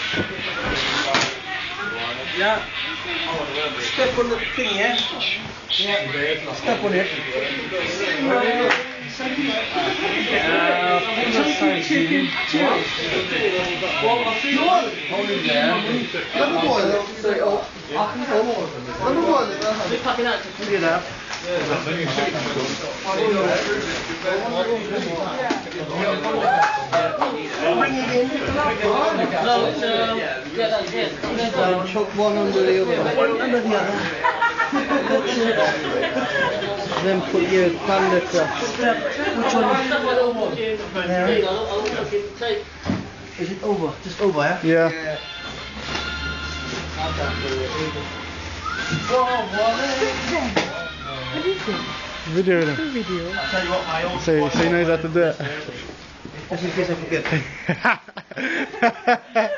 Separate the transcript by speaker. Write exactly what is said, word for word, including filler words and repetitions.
Speaker 1: Yeah. Step on the thing, yeah? Yeah. Step on it. Uh, put the size in. Hold it there. Pick it up. Bring it in. No, chuck one under the other. One under the other. Then put your hand across. Which one? There. Is it over? Just over, yeah?
Speaker 2: Yeah.
Speaker 1: Yeah.
Speaker 3: What is it?
Speaker 2: Video them.
Speaker 3: Two video.
Speaker 1: I'll tell you what, my old
Speaker 2: So, so he knows how to do it.
Speaker 1: just in case I forget.